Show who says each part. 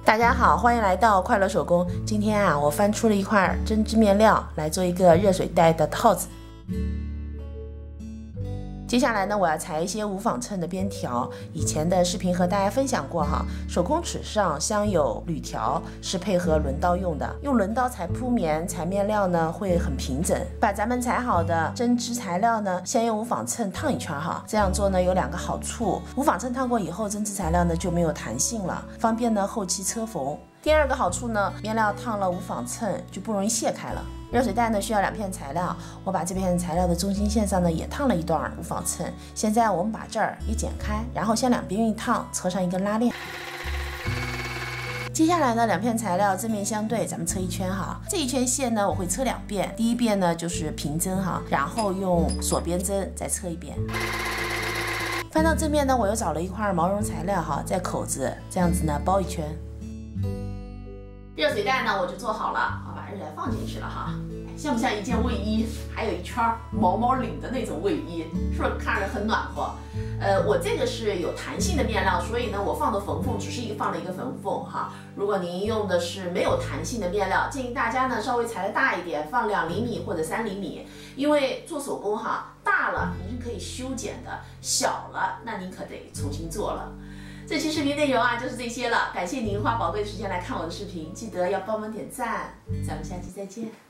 Speaker 1: 大家好，欢迎来到快乐手工。今天啊，我翻出了一块针织面料来做一个热水袋的套子。接下来呢，我要裁一些无纺衬的边条。以前的视频和大家分享过哈，手工尺上镶有铝条，是配合轮刀用的。用轮刀裁铺棉、裁面料呢，会很平整。把咱们裁好的针织材料呢，先用无纺衬烫一圈哈。这样做呢，有2个好处：无纺衬烫过以后，针织材料呢就没有弹性了，方便呢后期车缝。第2个好处呢，面料烫了无纺衬就不容易卸开了。热水袋呢需要2片材料，我把这片材料的中心线上呢也烫了一段无纺衬。现在我们把这儿也剪开，然后向2边熨烫，车上一根拉链。接下来呢，2片材料正面相对，咱们车一圈哈。这一圈线呢我会车2遍，第一遍呢就是平针哈，然后用锁边针再车一遍。翻到正面呢，我又找了一块毛绒材料哈，在口子这样子呢包一圈。热水袋呢我就做好了，把热水袋放进去了哈，像不像一件卫衣？还有一圈毛毛领的那种卫衣，是不是看着很暖和？我这个是有弹性的面料，所以呢我放的缝缝只是放了一个缝缝哈。如果您用的是没有弹性的面料，建议大家呢稍微裁的大一点，放2厘米或者3厘米，因为做手工哈，大了您是可以修剪的，小了那您可得重新做了。这期视频内容啊就是这些了，感谢您花宝贵的时间来看我的视频，记得要帮忙点赞，咱们下期再见。